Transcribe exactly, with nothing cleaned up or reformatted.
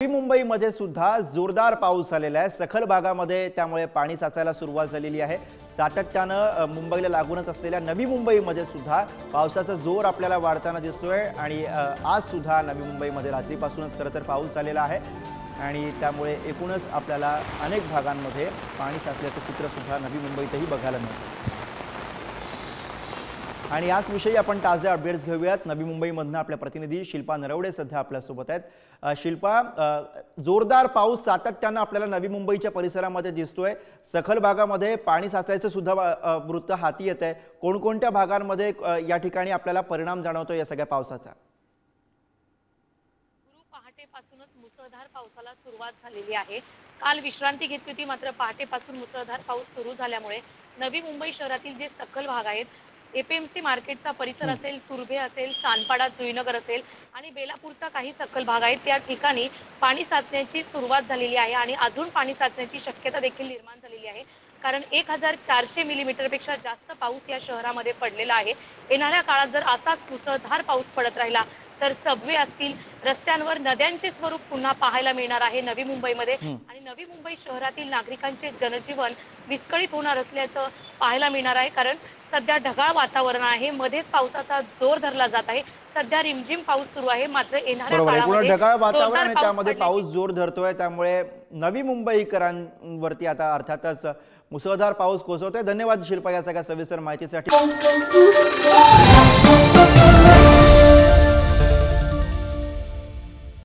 नवी मुंबईमध्ये सुद्धा जोरदार पाऊस झालेला आहे। सखल भागामध्ये त्यामुळे पाणी साचायला सुरुवात झालेली आहे। सातत्याने मुंबईला लागूनच असलेल्या नवी मुंबईमध्ये सुद्धा पावसाचा जोर आपल्याला वाढताना दिसतोय आणि आज सुद्धा नवी मुंबईमध्ये रात्रीपासूनच खरं तर पाऊस झालेला आहे आणि त्यामुळे एकूणच आपल्याला अनेक भागांमध्ये पाणी साचल्याचं चित्र सुद्धा नवी मुंबईतही बघायला मिळतं। आणि याच विषयी आपण ताजे अपडेट्स घेऊयात। नवी मुंबईमधून आपल्या प्रतिनिधी शिल्पा नरवडे सध्या आपल्या सोबत आहेत। शिल्पा, जोरदार पाऊस सातत्याने आपल्याला नवी मुंबईच्या परिसरामध्ये दिसतोय। सखल भागामध्ये पाणी साचायचं सुद्धा वृत्त हाती येत आहे। कोणकोणत्या भागांमध्ये या ठिकाणी आपल्याला परिणाम जाणवतो या सगळ्या पावसाचा? पहाटेपासूनच मुसळधार पावसाला सुरुवात झालेली आहे। काल विश्रांती घेतली होती, मात्र पहाटेपासून मुसळधार पाऊस सुरू झाल्यामुळे नवी मुंबई शहरातील जे सखल भाग आहेत, एपीएमसी मार्केटचा परिसर असेल, सुरभे असेल, सानपाडा, जुईनगर असेल आणि बेलापूरचा काही सखल भाग आहेत, त्या ठिकाणी पाणी साचण्याची सुरुवात झालेली आहे आणि अजून पाणी साचण्याची शक्यता देखील निर्माण झालेली आहे। कारण एक हजार चारशे मिलीमीटर पेक्षा जास्त पाऊस या शहरामध्ये पडलेला आहे। येणाऱ्या काळात जर असाच मुसळधार पाऊस पडत राहिला तर सबवे असतील, रस्त्यांवर नद्यांचे स्वरूप पुन्हा पाहायला मिळणार आहे नवी मुंबईमध्ये आणि नवी मुंबई शहरातील नागरिकांचे जनजीवन विस्कळीत होणार असल्याचं पाहायला मिळणार आहे। कारण सध्या ढगाळ वातावरण आहे, मध्येच पावसाचा जोर धरला जात आहे। सध्या रिमझिम पाऊस सुरू आहे, मात्र येणाऱ्या काळामध्ये ढगाळ वातावरण आणि त्यामध्ये पाऊस जोर धरतोय, त्यामुळे नवी मुंबईकरांवरती आता अर्थातच मुसळधार पाऊस कोसळतोय। धन्यवाद शिल्पा या सगळ्या सविस्तर माहितीसाठी।